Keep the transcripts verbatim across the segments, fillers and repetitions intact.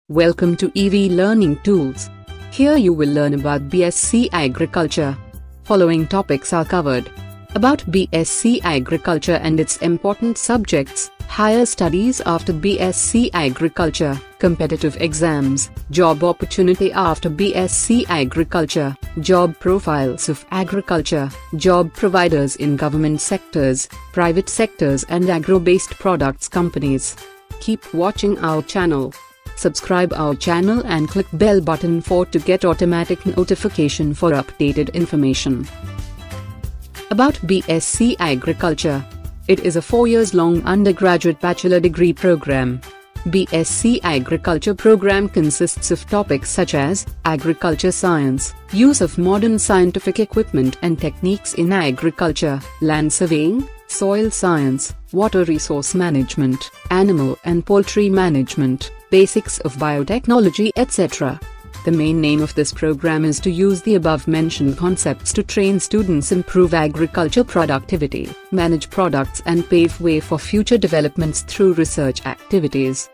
Welcome to E V Learning Tools. Here you will learn about B S c Agriculture. Following topics are covered. About B S c Agriculture and its important subjects, higher studies after B S c Agriculture, competitive exams, job opportunity after B S c Agriculture, job profiles of agriculture, job providers in government sectors, private sectors and agro-based products companies. Keep watching our channel. Subscribe our channel and click bell button for to get automatic notification for updated information. About B S c Agriculture. It is a four years long undergraduate bachelor degree program. B S c Agriculture program consists of topics such as agriculture science, use of modern scientific equipment and techniques in agriculture, land surveying, soil science, water resource management, animal and poultry management, basics of biotechnology, et cetera. The main aim of this program is to use the above-mentioned concepts to train students improve agriculture productivity, manage products and pave way for future developments through research activities.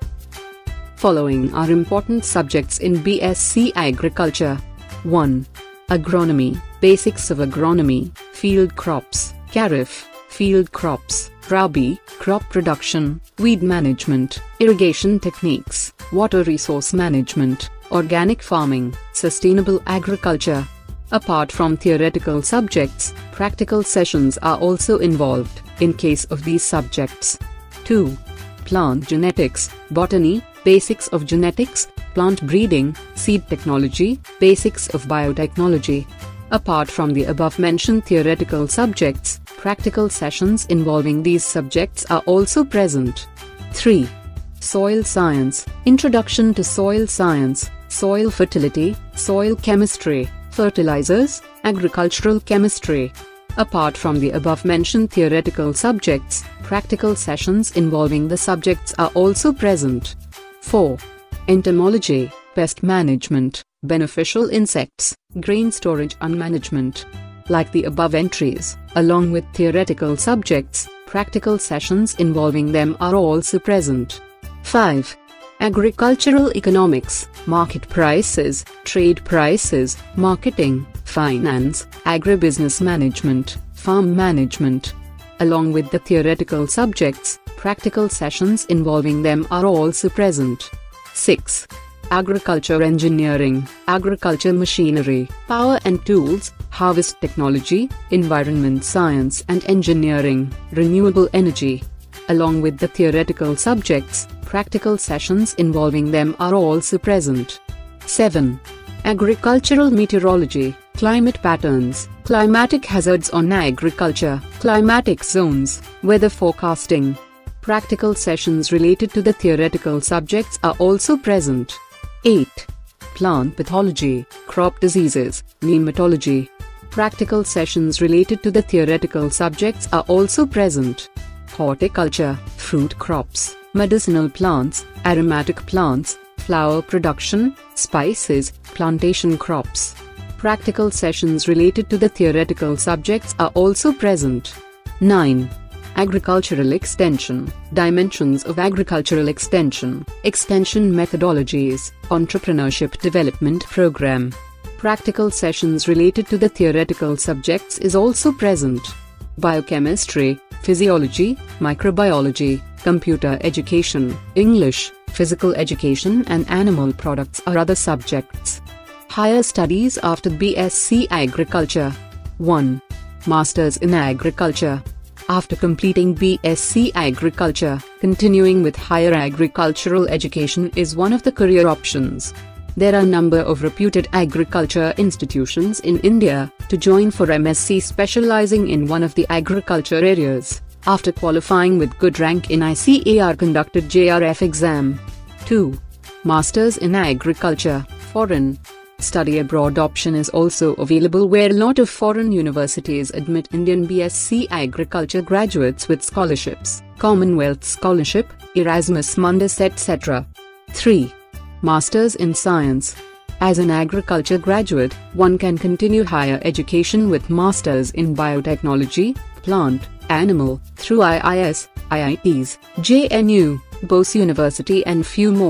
Following are important subjects in B S c Agriculture. one. Agronomy, basics of agronomy, field crops, kharif, field crops, rabi, crop production, weed management, irrigation techniques, water resource management, organic farming, sustainable agriculture. Apart from theoretical subjects, practical sessions are also involved, in case of these subjects. two. Plant genetics, botany, basics of genetics, plant breeding, seed technology, basics of biotechnology. Apart from the above-mentioned theoretical subjects, practical sessions involving these subjects are also present. three. Soil science, introduction to soil science, soil fertility, soil chemistry, fertilizers, agricultural chemistry. Apart from the above-mentioned theoretical subjects, practical sessions involving the subjects are also present. four. Entomology, pest management, beneficial insects, grain storage and management. Like the above entries, along with theoretical subjects, practical sessions involving them are also present. five. Agricultural economics, market prices, trade prices, marketing, finance, agribusiness management, farm management. Along with the theoretical subjects, practical sessions involving them are also present. six. Agriculture engineering, agriculture machinery, power and tools, harvest technology, environment science and engineering, renewable energy. Along with the theoretical subjects, practical sessions involving them are also present. seven. Agricultural meteorology, climate patterns, climatic hazards on agriculture, climatic zones, weather forecasting. Practical sessions related to the theoretical subjects are also present. eight. Plant pathology, crop diseases, nematology. Practical sessions related to the theoretical subjects are also present. Horticulture, fruit crops, medicinal plants, aromatic plants, flower production, spices, plantation crops. Practical sessions related to the theoretical subjects are also present. nine. Agricultural extension, dimensions of agricultural extension, extension methodologies, entrepreneurship development program. Practical sessions related to the theoretical subjects is also present. Biochemistry, physiology, microbiology, computer education, English, physical education and animal products are other subjects. Higher studies after B S c Agriculture. one. Masters in Agriculture. After completing B S c Agriculture, continuing with higher agricultural education is one of the career options. There are a number of reputed agriculture institutions in India to join for M S c specializing in one of the agriculture areas, after qualifying with good rank in I C A R conducted J R F exam. two. Masters in Agriculture, foreign. Study abroad option is also available where a lot of foreign universities admit Indian B S c Agriculture graduates with scholarships, Commonwealth Scholarship, Erasmus Mundus et cetera. three. Masters in Science. As an agriculture graduate, one can continue higher education with Masters in Biotechnology, Plant, Animal, through I I S, I I Ts, J N U, Bose University and few more.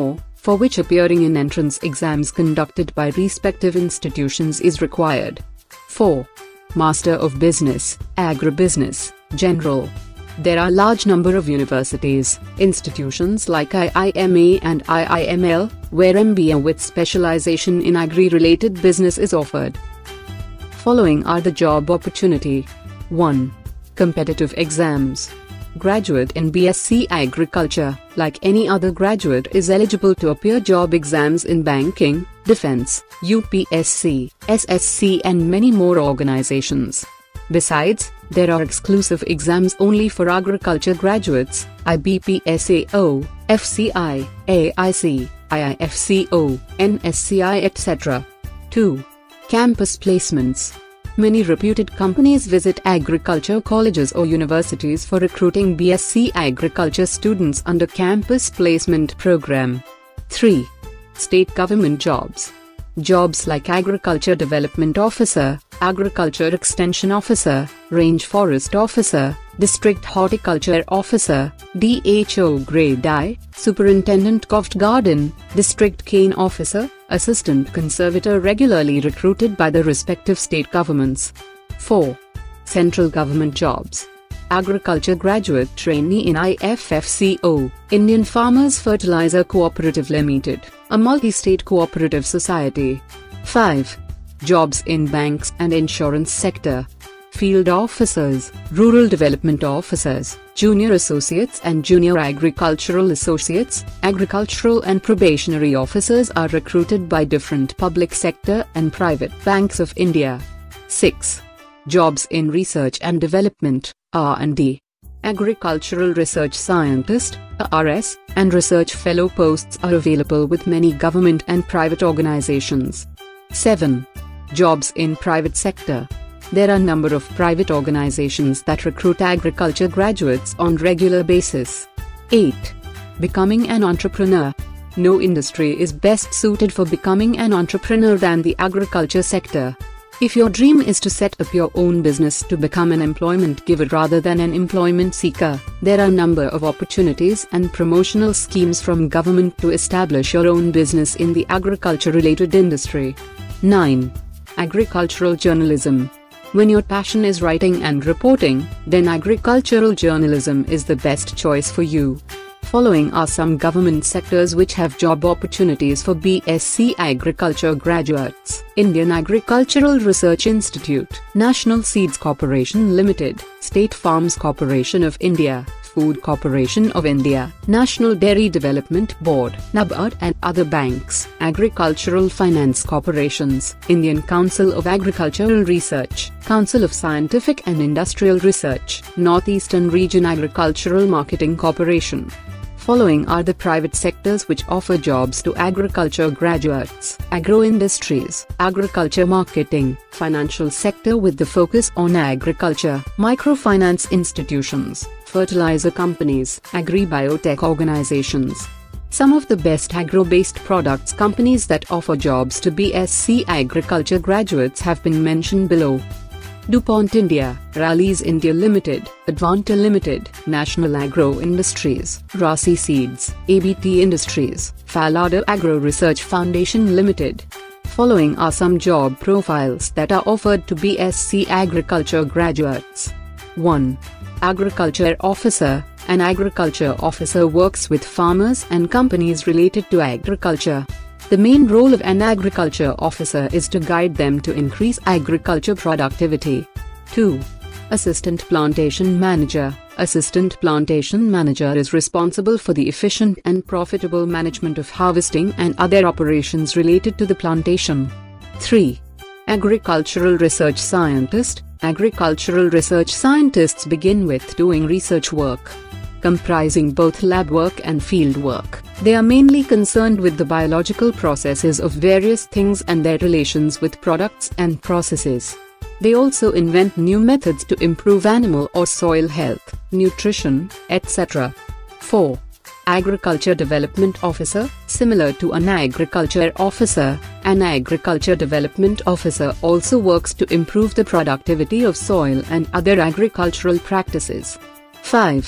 for which appearing in entrance exams conducted by respective institutions is required. four. Master of Business, Agribusiness, General. There are large number of universities, institutions like I I M A and I I M L, where M B A with specialization in agri-related business is offered. Following are the job opportunity. one. Competitive exams. Graduate in B S c Agriculture, like any other graduate, is eligible to appear job exams in banking, defense, U P S C, S S C and many more organizations. Besides, there are exclusive exams only for agriculture graduates, I B P S A O, F C I, A I C, I I F C O, N S C I et cetera. two. Campus placements. Many reputed companies visit agriculture colleges or universities for recruiting B S c Agriculture students under campus placement program. three. State government jobs. Jobs like Agriculture Development Officer, Agriculture Extension Officer, Range Forest Officer, District Horticulture Officer, D H O Grade I, Superintendent Coft Garden, District Cane Officer, Assistant Conservator regularly recruited by the respective state governments. four. Central government jobs. Agriculture Graduate Trainee in I F F C O, Indian Farmers Fertilizer Cooperative Limited, a multi-state cooperative society. five. Jobs in banks and insurance sector. Field officers, rural development officers, junior associates and junior agricultural associates, agricultural and probationary officers are recruited by different public sector and private banks of India. six. Jobs in research and development, R and D. Agricultural Research Scientist, A R S, and Research Fellow posts are available with many government and private organizations. seven. Jobs in private sector. There are a number of private organizations that recruit agriculture graduates on regular basis. eight. Becoming an entrepreneur. No industry is best suited for becoming an entrepreneur than the agriculture sector. If your dream is to set up your own business to become an employment giver rather than an employment seeker, there are a number of opportunities and promotional schemes from government to establish your own business in the agriculture-related industry. nine. Agricultural journalism. When your passion is writing and reporting, then agricultural journalism is the best choice for you. Following are some government sectors which have job opportunities for B S c Agriculture graduates: Indian Agricultural Research Institute, National Seeds Corporation Limited, State Farms Corporation of India, Food Corporation of India, National Dairy Development Board, NABARD and other banks, Agricultural Finance Corporations, Indian Council of Agricultural Research, Council of Scientific and Industrial Research, Northeastern Region Agricultural Marketing Corporation. Following are the private sectors which offer jobs to agriculture graduates: agro-industries, agriculture marketing, financial sector with the focus on agriculture, microfinance institutions, fertilizer companies, agri-biotech organizations. Some of the best agro-based products companies that offer jobs to B S c Agriculture graduates have been mentioned below: DuPont India, Rallis India Limited, Advanta Limited, National Agro Industries, Rasi Seeds, A B T Industries, Falada Agro Research Foundation Limited. Following are some job profiles that are offered to B S c Agriculture graduates. one. Agriculture Officer. An agriculture officer works with farmers and companies related to agriculture. The main role of an agriculture officer is to guide them to increase agriculture productivity. two. Assistant Plantation Manager. Assistant Plantation Manager is responsible for the efficient and profitable management of harvesting and other operations related to the plantation. three. Agricultural Research Scientist. Agricultural research scientists begin with doing research work, comprising both lab work and field work. They are mainly concerned with the biological processes of various things and their relations with products and processes. They also invent new methods to improve animal or soil health, nutrition, et cetera. four. Agriculture Development Officer. Similar to an agriculture officer, an agriculture development officer also works to improve the productivity of soil and other agricultural practices. five.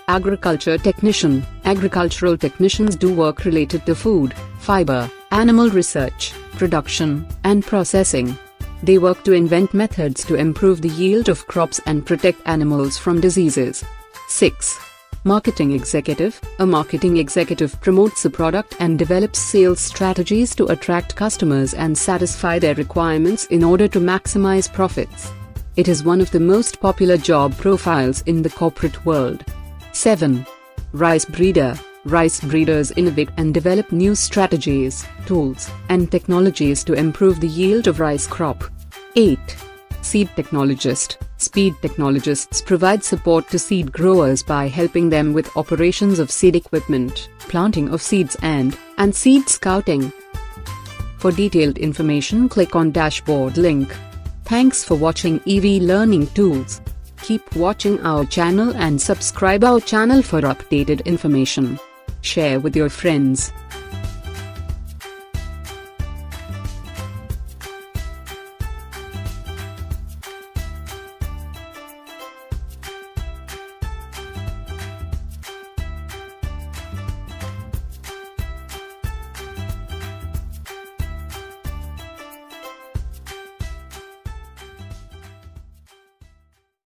Agriculture technician. Agricultural technicians do work related to food, fiber, animal research, production, and processing. They work to invent methods to improve the yield of crops and protect animals from diseases. six. Marketing executive. A marketing executive promotes a product and develops sales strategies to attract customers and satisfy their requirements in order to maximize profits. It is one of the most popular job profiles in the corporate world. seven. Rice breeder. Rice breeders innovate and develop new strategies, tools, and technologies to improve the yield of rice crop. eight. Seed technologist. Seed technologists provide support to seed growers by helping them with operations of seed equipment, planting of seeds and, and seed scouting. For detailed information, click on dashboard link. Thanks for watching E V Learning Tools. Keep watching our channel and subscribe our channel for updated information. Share with your friends.